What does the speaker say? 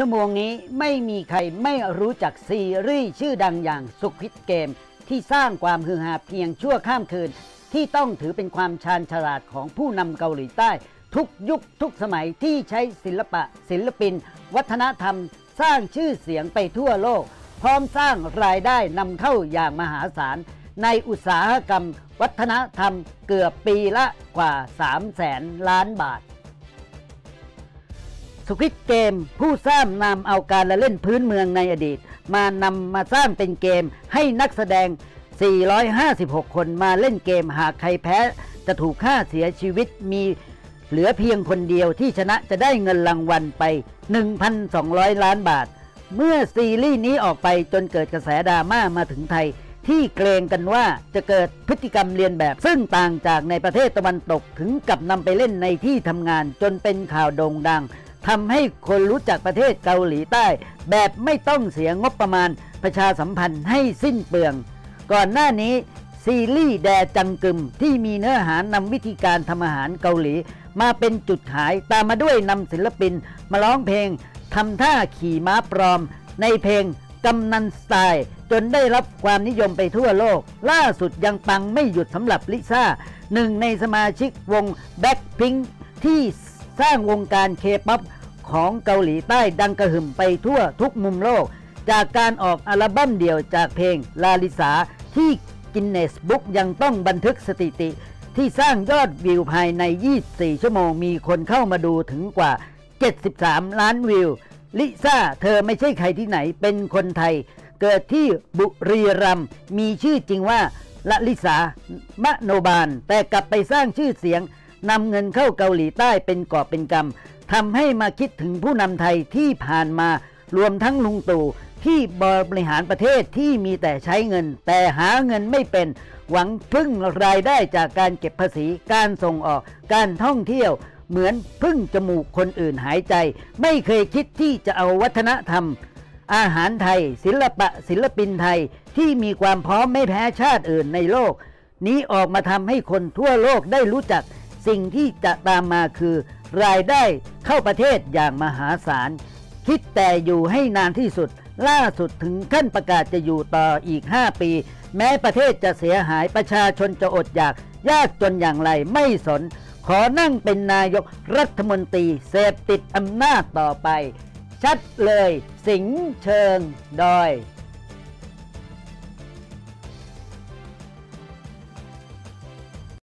ชั่วโมงนี้ไม่มีใครไม่รู้จักซีรีส์ชื่อดังอย่างสควิดเกมที่สร้างความฮือฮาเพียงชั่วข้ามคืนที่ต้องถือเป็นความชาญฉลาดของผู้นำเกาหลีใต้ทุกยุคทุกสมัยที่ใช้ศิลปะศิลปินวัฒนธรรมสร้างชื่อเสียงไปทั่วโลกพร้อมสร้างรายได้นำเข้าอย่างมหาศาลในอุตสาหกรรมวัฒนธรรมเกือบปีละกว่า 300,000 ล้านบาทสควิดเกมผู้สร้างนำเอาการละเล่นพื้นเมืองในอดีตมาสร้างเป็นเกมให้นักแสดง456 คนมาเล่นเกมหากใครแพ้จะถูกฆ่าเสียชีวิตมีเหลือเพียงคนเดียวที่ชนะจะได้เงินรางวัลไป 1,200 ล้านบาทเมื่อซีรีส์นี้ออกไปจนเกิดกระแสดราม่ามาถึงไทยที่เกรงกันว่าจะเกิดพฤติกรรมเลียนแบบซึ่งต่างจากในประเทศตะวันตกถึงกับนำไปเล่นในที่ทำงานจนเป็นข่าวโด่งดังทำให้คนรู้จักประเทศเกาหลีใต้แบบไม่ต้องเสียงบประมาณประชาสัมพันธ์ให้สิ้นเปลืองก่อนหน้านี้ซีรีส์แดจังกึมที่มีเนื้อหานำวิธีการทำอาหารเกาหลีมาเป็นจุดขายตามมาด้วยนำศิลปินมาร้องเพลงทำท่าขี่ม้าปลอมในเพลงกำนันสไตล์จนได้รับความนิยมไปทั่วโลกล่าสุดยังปังไม่หยุดสำหรับลิซ่าหนึ่งในสมาชิกวงแบ็คพิงค์ที่สร้างวงการเคป๊อปของเกาหลีใต้ดังกระหึ่มไปทั่วทุกมุมโลกจากการออกอัลบั้มเดี่ยวจากเพลงลาลิสาที่กินเนสบุ๊กยังต้องบันทึกสถิติที่สร้างยอดวิวภายใน24ชั่วโมงมีคนเข้ามาดูถึงกว่า73ล้านวิวลิซ่าเธอไม่ใช่ใครที่ไหนเป็นคนไทยเกิดที่บุรีรัมย์มีชื่อจริงว่าละลิสามะโนบาลแต่กลับไปสร้างชื่อเสียงนำเงินเข้าเกาหลีใต้เป็นกอบเป็นกำทำให้มาคิดถึงผู้นำไทยที่ผ่านมารวมทั้งลุงตู่ที่บริหารประเทศที่มีแต่ใช้เงินแต่หาเงินไม่เป็นหวังพึ่งรายได้จากการเก็บภาษีการส่งออกการท่องเที่ยวเหมือนพึ่งจมูกคนอื่นหายใจไม่เคยคิดที่จะเอาวัฒนธรรมอาหารไทยศิลปินไทยที่มีความพร้อมไม่แพ้ชาติอื่นในโลกนี้ออกมาทำให้คนทั่วโลกได้รู้จักสิ่งที่จะตามมาคือรายได้เข้าประเทศอย่างมหาศาลคิดแต่อยู่ให้นานที่สุดล่าสุดถึงขั้นประกาศจะอยู่ต่ออีก5ปีแม้ประเทศจะเสียหายประชาชนจะอดอยากยากจนอย่างไรไม่สนขอนั่งเป็นนายกรัฐมนตรีเสพติดอำนาจต่อไปชัดเลยสิงห์เชิงดอย